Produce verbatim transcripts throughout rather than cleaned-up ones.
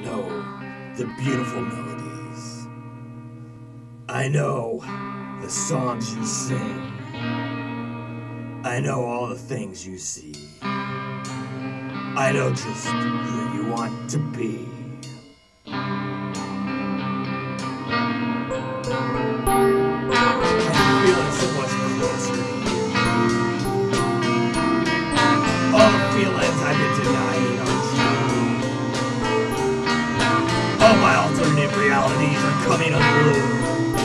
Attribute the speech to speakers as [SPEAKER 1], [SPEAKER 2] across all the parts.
[SPEAKER 1] know the beautiful melodies. I know the songs you sing. I know all the things you see. I know just who you want to be. I'm feeling so much closer to you. All the feelings I've been denying are true. All my alternate realities are coming unglued.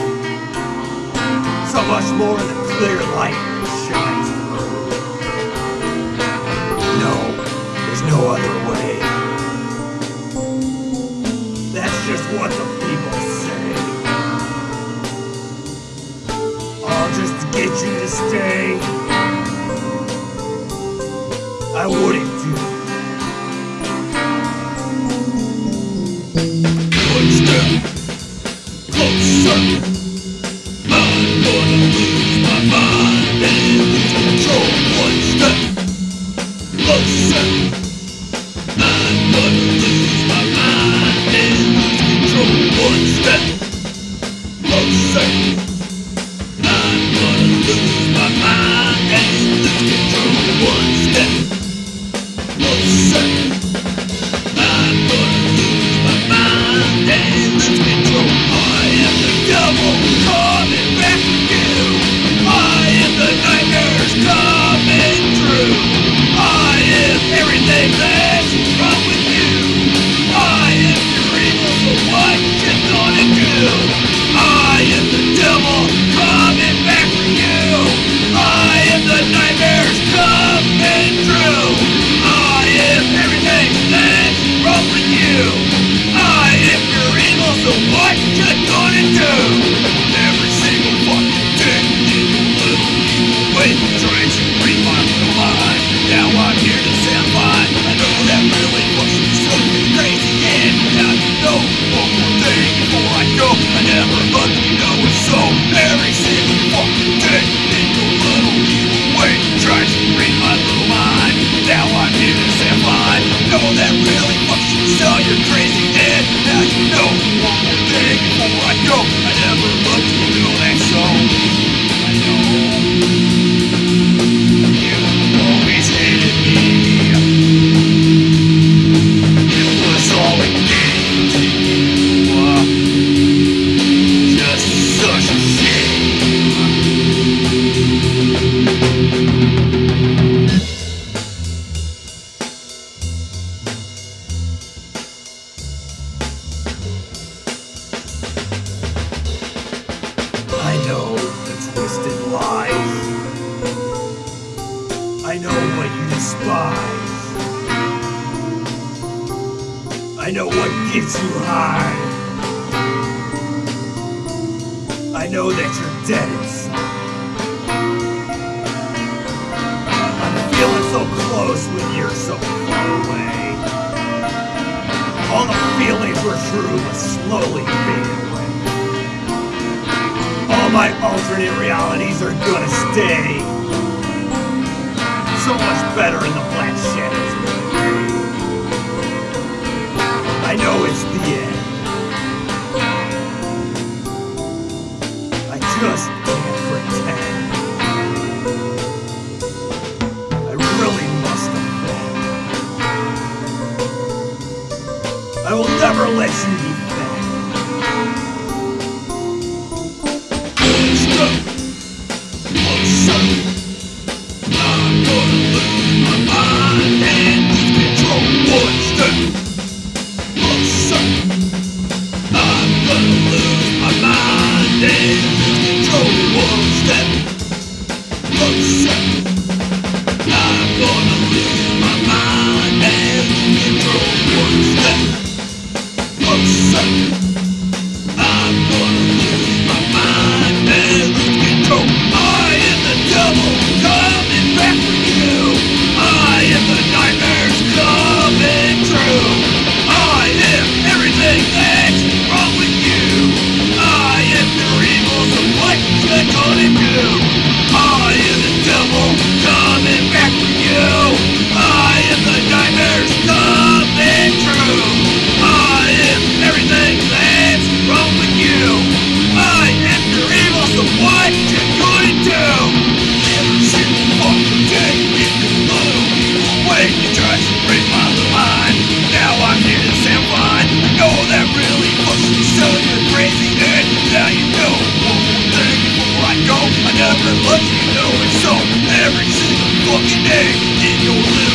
[SPEAKER 1] So much more than clear light that shines through. No, there's no other way. That's just what the people say. All just to get you to stay. I wouldn't do. One step closer. I'm gonna lose my mind and lose control. One step closer. I'm gonna lose my mind and lose control. One step closer. I'm gonna lose my mind and lose control. One step closer. I'm gonna lose my mind and lose control. I am the devil coming back to you. I am the nightmares coming true. I am everything that's wrong with you. I am your evil, so what you gonna do? I am the devil coming back for you. I am the nightmares coming true. I am everything that's wrong with you. I am your evil, so what you gonna do? Every single fucking day in a little evil way, trying to read my little mind. Now I'm here to say I'm fine. I know that really fucks me so crazy, and now you know one more thing before I go. I never let you know it's so. Every single fucking day in a little evil way, trying to read my little mind. Now I'm here to say I'm fine. I know that really fucks me so you're crazy, and now you know one more thing before I go. I never let you know that so. I know you always hated me. It was all a game to you. uh, Just such a shame. I know the twisted lies. I know what you despise. I know what gets you high. I know that you're dead inside. I'm feeling so close when you're so far away. All the feelings were true but slowly fade away. All my alternate realities are gonna stay. So much better in the black shadows of the day. I know it's the end. I just can't pretend. I really must offend. I will never let you defend. Closer. I'm gonna lose my mind and lose control. One step closer. I'm gonna lose my mind and lose control. One step closer. I'm gonna lose my mind and lose control. One step closer. in your little